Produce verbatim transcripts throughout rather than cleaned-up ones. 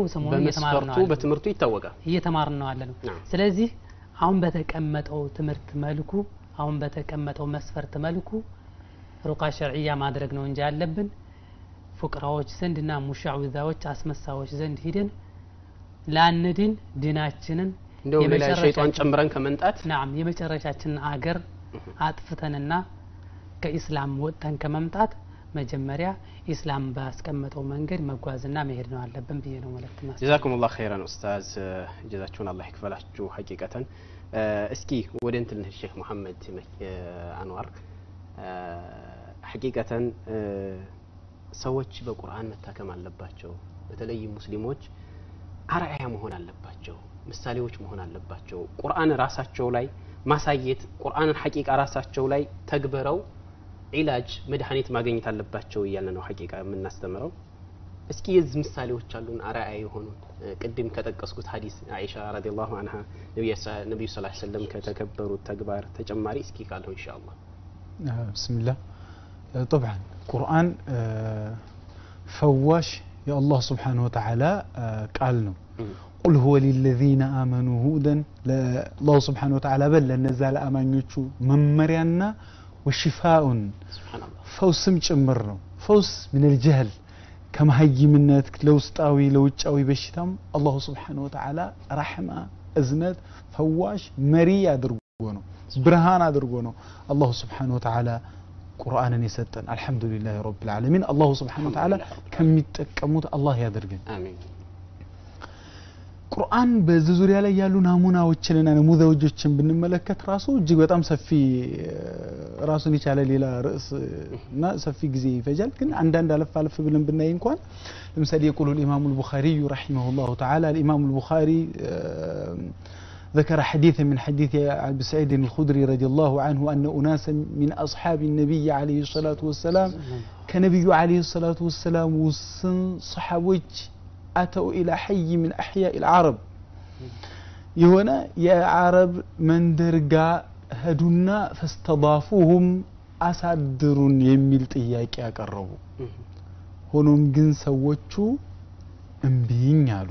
ይሄው ሰሞኑን እየተማርነው ነው በትምርቱ ይታወቃል እየተማርነው አለነው ስለዚህ አሁን በተቀመጠው ትምርት መልኩ አሁን በተቀመጠው መስፈርት መልኩ ሩቃ ሸርዒያ ማድረግ ነው እንጂ ያለብን ፉቅራዎች ዘንድና ሙሻዊዛዎች አስመሳዎች ዘንድ ሄደን ላንድን ዲናችንን እንደው ሌላ ሸይጣን ጨምረን ከመንጣት نعم የመጨረሻችን አገር አጥፍተንና ከኢስላም ወጥተን ከመምጣት መጀመሪያ ኢስላም ባስቀመጠው መንገድ መጓዝና መሄድ ነው አለብን ብዬ ነው ማለት ነው جزاكم الله خيرا استاذ جزاكم الله يكفلاችሁ حقيقة እስኪ ወደ እንትን ሼክ መሐመድ አንዋር حقيقة ሰዎች በቁርአን መታከም አለባቸው በተለይ ሙስሊሞች አርአያ መሆን አለባቸው ምሳሌዎች መሆን አለባቸው ቁርአን ራሳቸው ላይ ማሳየት ቁርአንን ሐቂቃ ራሳቸው ላይ ተግበረው ኢላጅ መድኃኒት ማግኘት አለባቸው ይያለ ነው ሐቂቃ የምናስተምረው እስኪ የዚህ ምሳሌዎች አሉን አርአያ የሆኑ ቅድም ከተጠቀስኩት ሐዲስ አይሻ ረዲየላሁ ዐንሃ ነብዩ ነብዩ ሰለላሁ ዐለይሂ ወሰለም ከተከበሩት ተግባር ተጨማሪ እስኪ ካለው ኢንሻአላህ بسم الله طبعا قرآن فواش يا الله سبحانه وتعالى قال ነው قل هو للذين آمنوا هدى الله سبحانه وتعالى بل نزال አማኞቹ መመሪያና وشفاء سبحان الله فوسم ጭምር ነው فوس من الجهل كما هيمنت لوسطاوي لوጫዊ በሽታም الله سبحانه وتعالى رحمه እዝነት فواش መሪ አድርጎ ነው ብርሃን አድርጎ ነው الله سبحانه وتعالى قرآنን የሰጠን الحمد لله رب العالمين الله سبحانه وتعالى ከሚጠቀሙት الله ያድርገን አሜን ቁርአን በዚህ ዙሪያ ላይ ያሉ ናሙናዎችንና ነሙዛዎችን ብንመለከት ራሱ እጅግ በጣም ሰፊ ራሱን የቻለ ሌላ ርዕስ እና ሰፊ ጊዜ ይፈጃል ግን አንዳንድ አለፍ አለፍ ብለን ብናይ እንኳን ለምሳሌ يقول الامام البخاري رحمه الله تعالى الامام البخاري ذكر حديثا من حديث ابي سعيد الخدري رضي الله عنه ان اناسا من اصحاب النبي عليه الصلاه والسلام كنبي عليه الصلاه والسلام وسن صحابوች أتوا إلى حي من أحياء العرب يهونا يا عرب من درجا هدونا فاستضافوهم أصدرون يميل ጥያቄ ያቀረቡ ሆኖም ግን ሰዎቹ እምቢኝ አሉ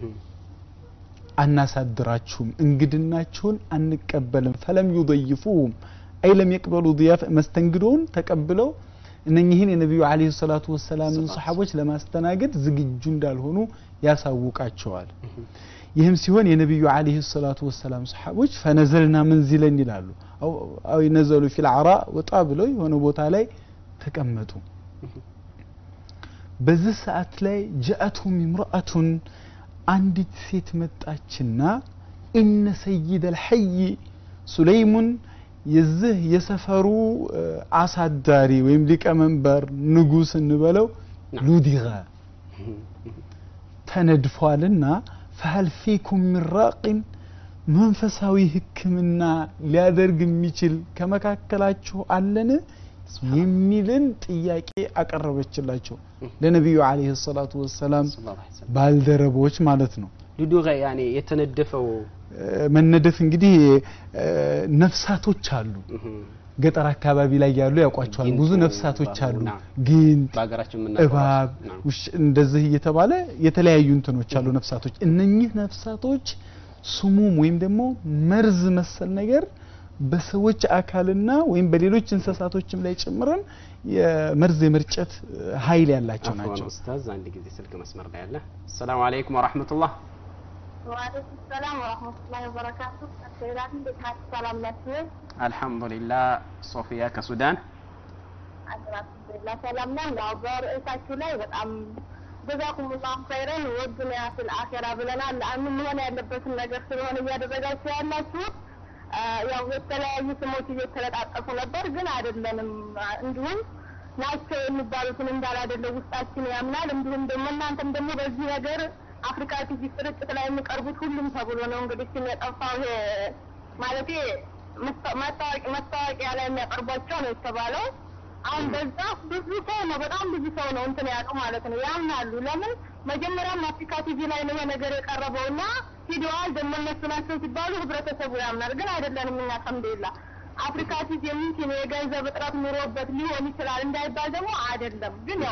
አናሳድራችሁም እንግድናችሁን አንቀበልም فلم يضيفوهم أي لم يقبلوا ضيافة مستنجدون تقبلوا እነኚህን የነብዩ አለይሂ ሰላቱ ወሰለም ሱሐቦች ለማስተናገድ ዝግጁ እንዳልሆኑ ያሳውቃቸዋል ይህም ሲሆን የነብዩ አለይሂ ሰላቱ ወሰለም ሱሐቦች فنزلنا منزلا ይላሉ አው አው ይነዘሉ في العراء ወጣ ብለው የሆነ ቦታ ላይ ተቀመጡ በዚህ ሰዓት ላይ جاءتهم امرأة አንዲት ሴት መጣችና ان سيد الحي سليم የዚህ የሰፈሩ አሳዳሪ ወይም ሊቀመንበር ንጉስ እንበለው ሉዲጋ ተነድፏልና فهل فيكم من راق መንፈሳዊ ህክምና ሊያደርግ የሚችል ከመካከላችሁ አለን የሚልን ጥያቄ አቀረበችላቸው ለነብዩ አለይሂ ሰላቱ ወሰለም ባልደረቦች ማለት ነው ሉዲጋ ያኔ የተነደፈው መነደፍ እንግዲህ ነፍሳቶች አሉ ገጠር አካባቢ ላይ ያሉ ያቋቸዋል ብዙ ነፍሳቶች አሉ ግን ባገራችን ምን እባብ እንደዚህ እየተባለ የተለያዩ እንትኖች አሉ ነፍሳቶች እነኚህ ነፍሳቶች ሱሙም ወይም ደግሞ መርዝ መሰል ነገር በሰዎች አካልና ወይም በሌሎች እንስሳቶችም ላይ ጭምረን የመርዝ የመርጨት ኃይል ያላቸው ናቸው ኡስታዝ አንድ ጊዜ ስልክ መስመር ላይ ያለ ሰላም አለይኩም ወራህመቱላህ وعليكم السلام ورحمة الله وبركاته. السيدات بتحت السلام عليكم. الحمد لله صوفيا كسودان. الحمد لله سلامنا يا بار إساتشو لا بتأم جزاكم الله خيرا والدنيا في الآخرة بلنا لأن من هنا لبس النجار سلوان يا دبجة شيء الناس يا ويتلا يسموتي يتلا أطفال برجن عددنا عندهم ناس የሚባሉትን እንዳላደለ ውስጣችን ያምናል እንዲሁም ደግሞ እናንተም ደግሞ በዚህ ነገር አፍሪካ ቲቪ ስርጭት ላይ የሚቀርቡት ሁሉም ተብሎ ነው እንግዲህ ሲመጣው ማለት ማስታወቂያ ማስታወቂያ ላይ የሚያቀርቧቸው ነው የተባለው አሁን በዛ ብዙ ሰው ነው በጣም ብዙ ሰው ነው እንትን ያለው ማለት ነው ያምናሉ ለምን መጀመሪያ አፍሪካ ቲቪ ላይ ነው ነገር የቀረበውና ቪዲዮዋን ደግሞ እነሱ ናቸው ሲባሉ ህብረተሰቡ ያምናል ግን አይደለም እና አልሐምዱሊላህ አፍሪካ ቲቪ የሚንት የገንዘብ እጥረት ኑሮበት ሊሆን ይችላል እንዳይባል ደግሞ አይደለም ግን ያው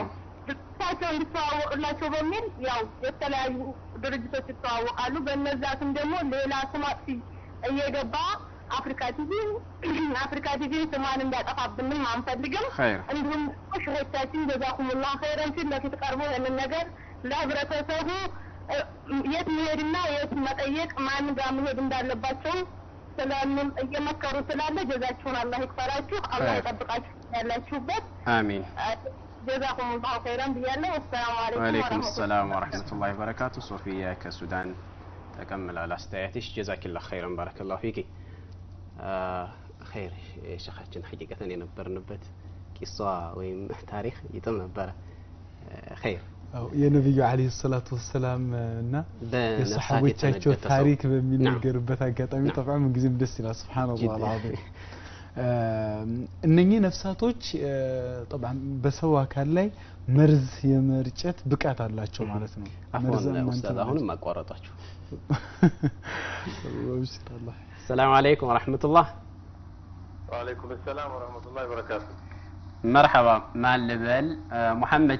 ታቸው እንዲተዋወቅላቸው በሚል ያው የተለያዩ ድርጅቶች ይተዋወቃሉ። በእነዛ ስም ደግሞ ሌላ ስም አጥፊ እየገባ አፍሪካ ቲቪ አፍሪካ ቲቪ ስሟን እንዳጠፋብንም አንፈልግም። እንዲሁም ሸሆቻችን ጀዛኩሙላህ ኸይረን ሲል ለፊት ቀርቦ ያንን ነገር ለህብረተሰቡ የት መሄድና የት መጠየቅ ማን ጋር መሄድ እንዳለባቸው ስለምን እየመከሩ ስላለ ጀዛችሁን አላህ ይክፈላችሁ፣ አላህ ይጠብቃችሁ ያላችሁበት። አሚን። ጀዛኩሙላህ ኸይረን ብያለሁ። ወሰላሙ አለይኩም ወአለይኩም ሰላም ወራህመቱላሂ ወበረካቱ። ሶፊያ ከሱዳን ተቀምላ አስተያየትሽ ጀዛኪላህ ኸይረን ባረከላሁ ፊኪ። ኸይር ሸኻችን ሐቂቀተን የነበርንበት ቂሷ ወይም ታሪክ ይጥም ነበረ። ኸይር የነብዩ አለይሂ ሰላቱ ወሰላም እና የሰሃቦቻቸው ታሪክ በሚነገርበት አጋጣሚ طبعا ምን ጊዜም ደስ ይላል። ሱብሃንአላህ አልዓዚም። እነኚህ ነፍሳቶች طبعا በሰው አካል ላይ መርዝ የመርጨት ብቃት አላቸው ማለት ነው። መርዝ ኡስታዝ አሁንም አቋረጣችሁ። ወብሽራላህ السلام عليكم ورحمة الله. وعليكم السلام ورحمة الله وبركاته. مرحبا مع اللبل محمد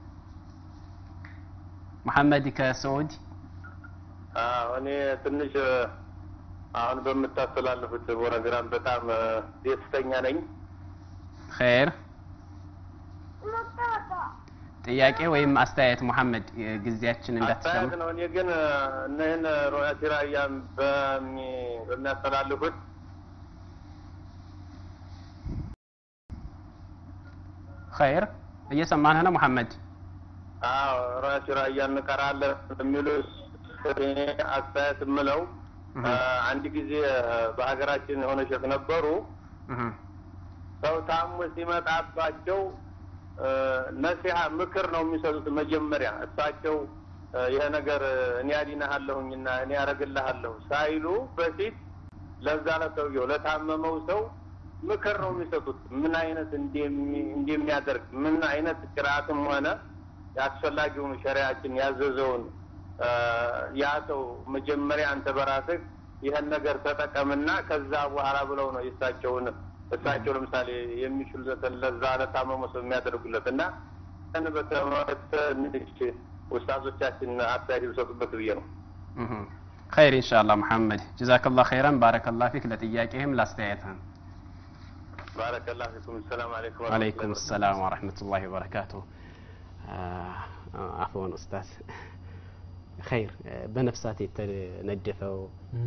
محمد كسعود. اه እኔ ትንሽ አሁን በመታስተላልፉት ፕሮግራም በጣም ደስተኛ ነኝ። خير ጥያቄ ወይም አስተያየት መሐመድ ግዚያችን እንዳትሰሙ ነው። እኔ ግን እነህን ሮያት ራያን በሚ በሚያስተላልፉት خير እየሰማን ነው መሐመድ? አዎ ሮያት ራያን እንቀራለን የሚሉት አስተያየት ምለው አንድ ጊዜ በሀገራችን የሆነ ሸክ ነበሩ። ሰው ታሞ ሲመጣባቸው ነሲሃ ምክር ነው የሚሰጡት። መጀመሪያ እሳቸው ይሄ ነገር እኔ አዲናለሁኝና እኔ አረግልሃለሁ ሳይሉ በፊት ለዛ ለሰውየው ለታመመው ሰው ምክር ነው የሚሰጡት። ምን አይነት እንደሚያደርግ ምን አይነት ቅራአትም ሆነ ያስፈላጊውን ሸሪዓችን ያዘዘውን ያ ሰው መጀመሪያ አንተ በራስህ ይሄን ነገር ተጠቀምና ከዛ በኋላ ብለው ነው እሳቸውን እሳቸው ለምሳሌ የሚችሉት ለዛ ለታመመ ሰው የሚያደርጉለትና እነ በተመረተ ንድች ኡስታዞቻችን አስተያየት ይሰጡበት ብዬ ነው። خير ان شاء الله محمد جزاك الله خيرا بارك الله فيك ለጥያቄህም ላስተያየትህም بارك الله فيكم. السلام عليكم وعليكم السلام ورحمة الله وبركاته. عفوا أستاذ خير بنفسات የተነደፈው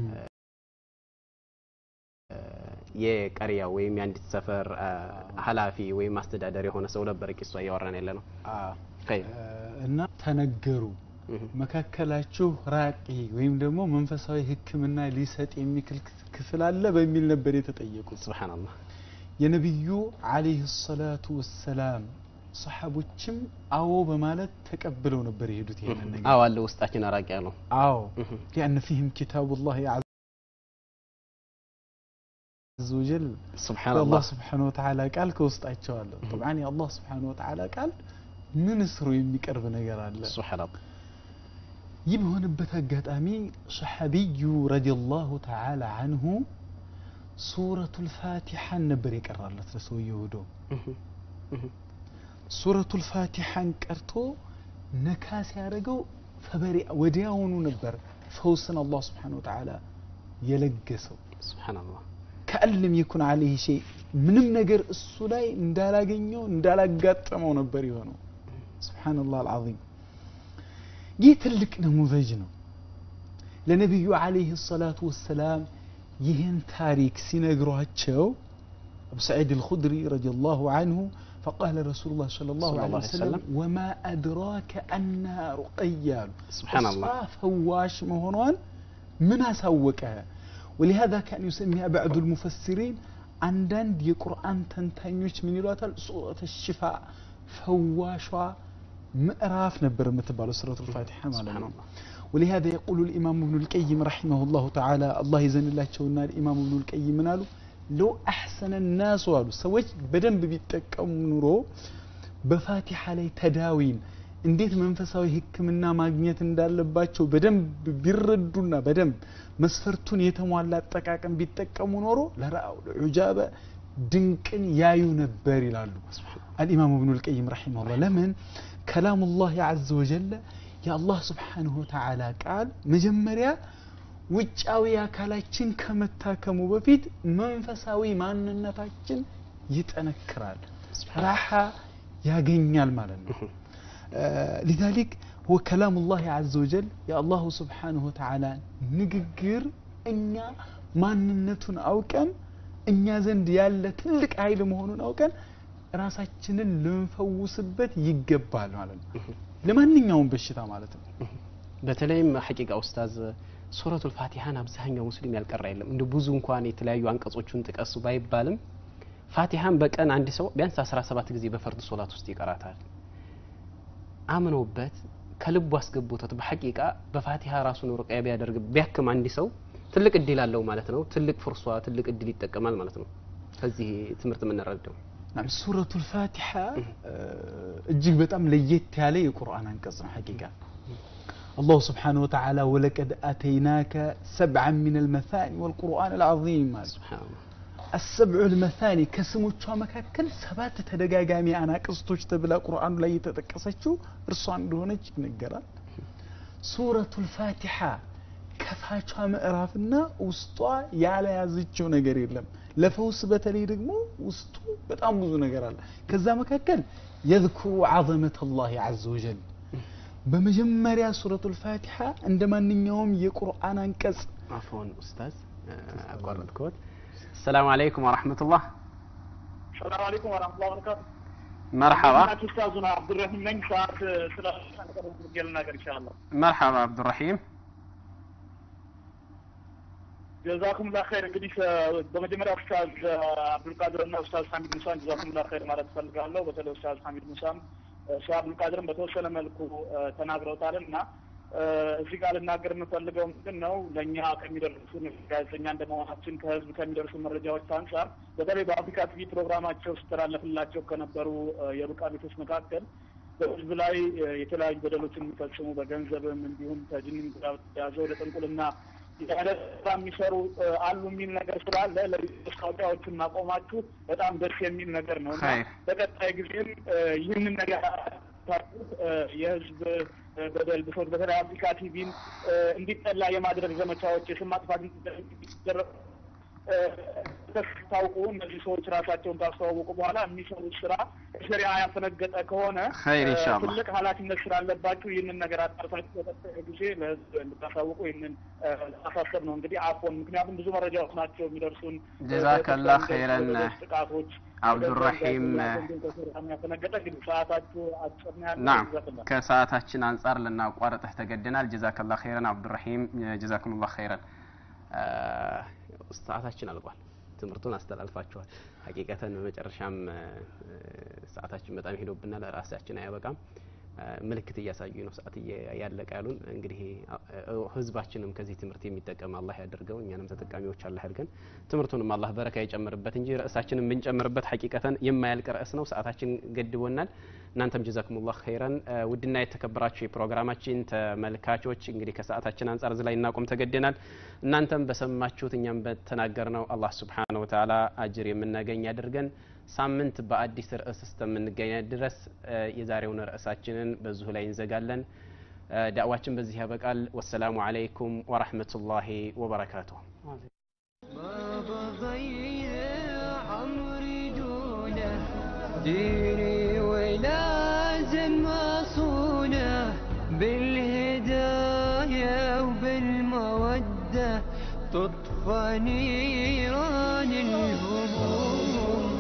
የቀሪያ ወይም የአንዲት ሰፈር ኃላፊ ወይም አስተዳዳሪ የሆነ ሰው ነበር ቂሷ ያወራን ያለ ነው። አዎ خير እና ተነገሩ መካከላችሁ ራቂ ወይም ደግሞ መንፈሳዊ ህክምና ሊሰጥ የሚክል ክፍል አለ በሚል ነበር የተጠየቁት። ሱብሃንአላህ የነብዩ አለይሂ ሰላቱ ወሰላም ሰሃቦችም አዎ በማለት ተቀብለው ነበር የሄዱት። ይሄንን ነገር አዎ አለ ውስጣችን አራቂ ያለው አዎ ያን فيهم كتاب الله عز وجل سبحان الله الله سبحانه وتعالى قال ከውስጣቸው አለ። طبعا يا الله سبحانه وتعالى قال ምን ስሩ የሚቀርብ ነገር አለ። سبحان الله ይብሆንበት አጋጣሚ ሰሃቢዩ ረዲየላሁ ተዓላ عنه سورة الفاتحة ነበር የቀራለት ለሰውየው ሄዶ سورة الفاتحة ቀርቶ ነካስ ያደረገው ፈበሪ ወዲያውኑ ነበር ፈውስን الله سبحانه وتعالى የለገሰው። سبحان الله كألم يكن عليه شيء ምንም ነገር እሱ ላይ እንዳላገኘው እንዳላጋጠመው ነበር የሆነው። سبحان الله العظيم ይህ ትልቅ ነሙዘጅ ነው ለነብዩ አለይሂ ሰላቱ ወሰላም ይህን ታሪክ ሲነግሯቸው أبو سعيد الخدري رضي الله عنه فقال رسول الله صلى الله عليه وسلم وما أدراك أنها رقية سبحان الله فواش مهونان من أسوكها ولهذا كان يسميها بعض المفسرين عندن دي قرآن تنتهيش من يلواتل سورة الشفاء فواشا مئراف نبر متبال سورة الفاتحة سبحان الله. ولهذا يقول الإمام ابن القيم رحمه الله تعالى الله يزن الله شونا الإمام ابن القيم منالو لو أحسن الناس والو سويت بدن بيتكم نورو بفاتحة لي تداوين እንዴት መንፈሳዊ ህክምና ማግኘት እንዳለባቸው በደንብ ቢረዱና በደንብ መስፈርቱን የተሟላ አጠቃቀም ቢጠቀሙ ኖሮ ለራው ለዑጃበ ድንቅን ያዩ ነበር ይላሉ الامام ابن القيم رحمه الله። ለምን كلام الله عز وجل يا الله سبحانه وتعالى قال مجمريا ውጫዊ አካላችን ከመታከሙ በፊት መንፈሳዊ ማንነታችን ይጠነክራል ራሃ ያገኛል ማለት ነው لذلك هو كلام الله عز وجل يا الله سبحانه وتعالى ንግግር እኛ ማንነቱን አውቀን እኛ ዘንድ ያለ ትልቅ ኃይል መሆኑን አውቀን ራሳችንን ልንፈውስበት ይገባል ማለት ነው ለማንኛውም በሽታ ማለት ነው በተለይም ሐቂቃ ኡስታዝ ሱረቱል ፋቲሃን አብዛኛው ሙስሊም ያልቀራ የለም እንደ ብዙ እንኳን የተለያዩ አንቀጾቹን ጥቀሱ ባይባልም ፋቲሃን በቀን አንድ ሰው ቢያንስ አስራ ሰባት ጊዜ በፈርድ ሶላት ውስጥ ይቀራታል አምኖበት ከልቡ አስገብቶት በሐቂቃ በፋቲሃ ራሱን ሩቅያ ቢያደርግ ቢያክም አንድ ሰው ትልቅ እድል አለው ማለት ነው ትልቅ ፍርሷ ትልቅ እድል ይጠቀማል ማለት ነው ከዚህ ትምህርት ምን እንረዳው نعم سورة الفاتحة እጅግ በጣም ለየት ያለ የቁርአን አንቀጽ ነው ሐቂቃ الله سبحانه وتعالى ولقد اتيناك سبعا من المثاني والقران العظيم سبحان الله السبع المثاني ከስሞቿ መካከል ሰባት ተደጋጋሚ አናቅስቶች ተብላ ቁርአኑ ላይ የተጠቀሰችው እርሷ እንደሆነች ይነገራል سورة الفاتحة ከፋቿ ምዕራፍና ውስጧ ያለ ያዘችው ነገር የለም ለፈውስ በተለይ ደግሞ ውስጡ በጣም ብዙ ነገር አለ ከዛ መካከል يذكر عظمه الله عز وجل በመጀመሪያ ሱረቱል ፋቲሃ እንደማንኛውም የቁርአን አንቀጽ አፎን ኡስታዝ አቋረጥኩት السلام عليكم ورحمه الله السلام عليكم ورحمه الله وبركاته مرحبا استاذنا عبد الرحيم من ساعه ثلاثة قلنا ان شاء الله مرحبا عبد الرحيم جزاكم الله خير እንግዲህ በመጀመሪያ ኡስታዝ አብዱል ቃድር እና ኡስታዝ ሐሚድ ሙሳ جزاكم الله خير ማለት ፈልጋለሁ በተለይ ኡስታዝ ሐሚድ ሙሳም ኡስታዝ አብዱል ቃድርም በተወሰነ መልኩ ተናግረውታልና እዚህ ጋር ልናገር የምፈልገው ምንድነው ለኛ ከሚደርሱ ጋዜጠኛ እንደመሆናችን ከህዝብ ከሚደርሱ መረጃዎች አንፃር በተለይ በአፍሪካ ቲቪ ፕሮግራማቸው ስተላለፍላቸው ከነበሩ የሩቃ ቤቶች መካከል በህዝብ ላይ የተለያዩ በደሎችን የሚፈጽሙ በገንዘብም እንዲሁም ከጅንም ጋር ያዘው ለጥንቁልና ያለታ የሚሰሩ አሉ የሚል ነገር ስላለ ለስካውታዎችን ማቆማችሁ በጣም ደስ የሚል ነገር ነው እና በቀጣይ ጊዜም ይህንን ነገር የህዝብ በደል ብሶት በተለይ አፍሪካ ቲቪን እንዲጠላ የማድረግ ዘመቻዎች የስም ማጥፋት እንዲደረግ ታውቁ እነዚህ ሰዎች ራሳቸውን ታስተዋውቁ በኋላ የሚሰሩት ስራ ሸሪዓ ያፈነገጠ ከሆነ ትልቅ ኃላፊነት ስላለባችሁ ይህንን ነገር አጣርታችሁ በቀጣይ ጊዜ ለህዝብ እንድታሳውቁ ይህንን አሳሰብ ነው እንግዲህ አፎን ምክንያቱም ብዙ መረጃዎች ናቸው የሚደርሱን ጀዛከላህ ኸይረን ጥቃቶች አብዱራሂም ያፈነገጠ ግን ሰዓታችሁ አጭር ነው ያለው ከሰዓታችን አንፃር ለናቋረጥህ ተገደናል ጀዛከላህ ኸይረን አብዱራሂም ጀዛኩሙላህ ኸይረን ሰዓታችን አልቋል ትምርቱን አስተላልፋችኋል ሐቂቀተን በመጨረሻም ሰዓታችን በጣም ሄዶብናል ራሳችን አያበቃም ምልክት እያሳዩ ነው ሰዓት ያለቀ ያሉን እንግዲህ ህዝባችንም ከዚህ ትምርት የሚጠቀም አላህ ያደርገው እኛንም ተጠቃሚዎች አላህ ያድርገን ትምርቱንም አላህ በረካ ይጨምርበት እንጂ ራሳችንን ብንጨምርበት ሐቂቀተን የማያልቅ ራስ ነው ሰዓታችን ገድቦናል እናንተም ጀዛኩሙላህ ኸይራን ውድና የተከበራችሁ የፕሮግራማችን ተመልካቾች እንግዲህ ከሰዓታችን አንፃር ዝላይ እናቆም ተገደናል እናንተም በሰማችሁት እኛም በተናገርነው አላህ Subhanahu Wa Ta'ala አጅር የምናገኝ ያድርገን ሳምንት በአዲስ ርዕስ እስከምንገኝ ድረስ የዛሬውን ርዕሳችንን በዚሁ ላይ እንዘጋለን ዳዕዋችን በዚህ ያበቃል ወሰላሙ አለይኩም ወራህመቱላሂ ወበረካቱ ديني ولازم أصونه بالهداية وبالمودة تطفى نيران الهموم